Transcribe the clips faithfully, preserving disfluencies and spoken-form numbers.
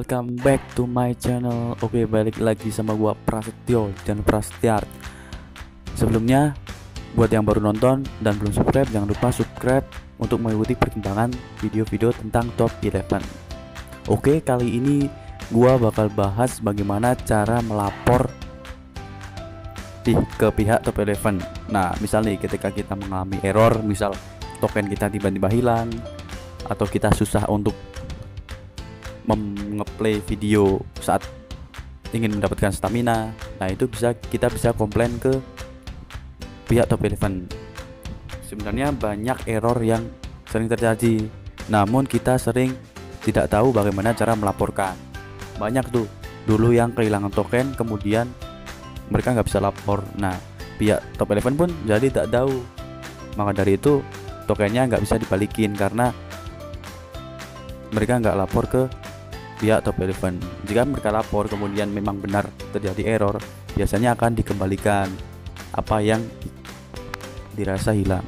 welcome back to my channel. Oke, balik lagi sama gua Prasetyo dan Prasetyart. Sebelumnya, buat yang baru nonton dan belum subscribe, jangan lupa subscribe untuk mengikuti perkembangan video-video tentang top eleven. Oke, kali ini gua bakal bahas bagaimana cara melapor di ke pihak top eleven. Nah, misalnya ketika kita mengalami error, misal token kita tiba-tiba hilang atau kita susah untuk mengeplay video saat ingin mendapatkan stamina. Nah, itu bisa kita bisa komplain ke pihak top eleven. Sebenarnya banyak error yang sering terjadi, namun kita sering tidak tahu bagaimana cara melaporkan. Banyak tuh dulu yang kehilangan token, kemudian mereka nggak bisa lapor. Nah, pihak top eleven pun jadi tak tahu. Maka dari itu tokennya nggak bisa dibalikin karena mereka nggak lapor ke pihak top eleven. Jika mereka lapor kemudian memang benar terjadi error, biasanya akan dikembalikan apa yang dirasa hilang.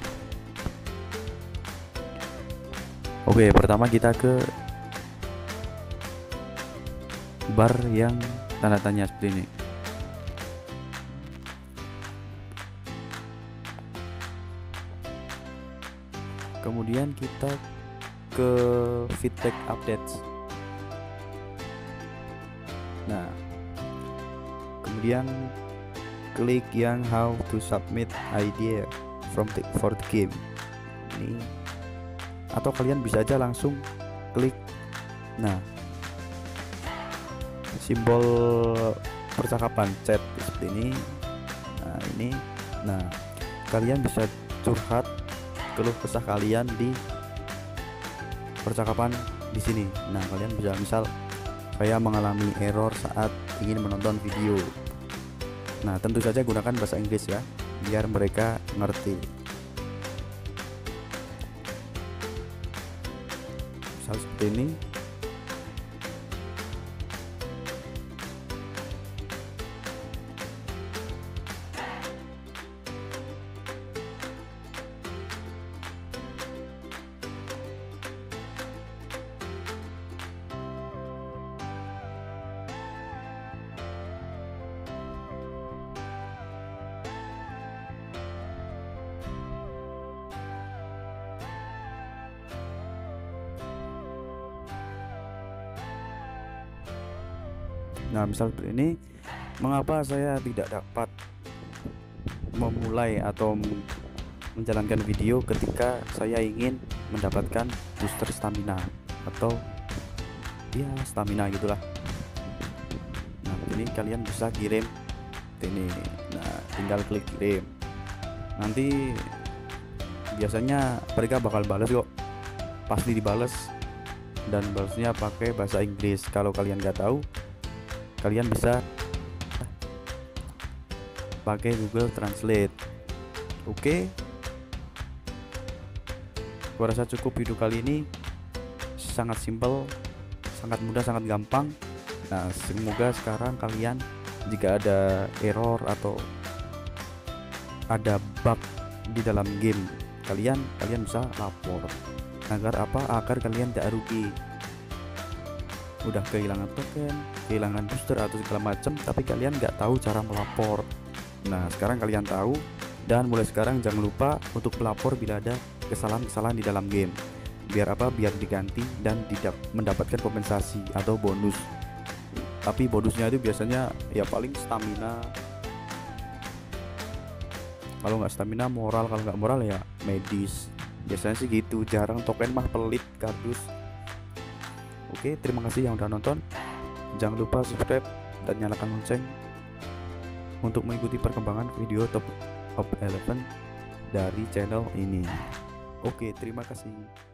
Oke, pertama kita ke bar yang tanda tanya seperti ini. Kemudian kita ke feedback updates. Nah, kemudian klik yang how to submit idea from the, for the game ini, atau kalian bisa aja langsung klik nah simbol percakapan chat seperti ini. Nah, ini nah kalian bisa curhat keluh kesah kalian di percakapan di sini. Nah, kalian bisa misal saya mengalami error saat ingin menonton video. Nah, tentu saja gunakan bahasa Inggris ya, biar mereka ngerti. Misal seperti ini. Nah, misal seperti ini, mengapa saya tidak dapat memulai atau menjalankan video ketika saya ingin mendapatkan booster stamina atau ya stamina gitulah. Nah, ini kalian bisa kirim ini. Nah, tinggal klik kirim. Nanti biasanya mereka bakal balas kok, pasti dibales, dan balasnya pakai bahasa Inggris. Kalau kalian nggak tahu, kalian bisa pakai Google Translate. Oke, gua rasa cukup video kali ini, sangat simple, sangat mudah, sangat gampang. Nah, semoga sekarang kalian jika ada error atau ada bug di dalam game kalian, kalian bisa lapor agar apa? Agar kalian tidak rugi. Udah kehilangan token, kehilangan booster atau segala macam, tapi kalian nggak tahu cara melapor. Nah, sekarang kalian tahu, dan mulai sekarang jangan lupa untuk melapor bila ada kesalahan-kesalahan di dalam game. Biar apa? Biar diganti dan tidak mendapatkan kompensasi atau bonus. Tapi bonusnya itu biasanya ya paling stamina. Kalau nggak stamina, moral. Kalau nggak moral ya medis. Biasanya sih gitu. Jarang token mah pelit kardus. Oke, terima kasih yang udah nonton. Jangan lupa subscribe dan nyalakan lonceng untuk mengikuti perkembangan video top eleven dari channel ini. Oke, terima kasih.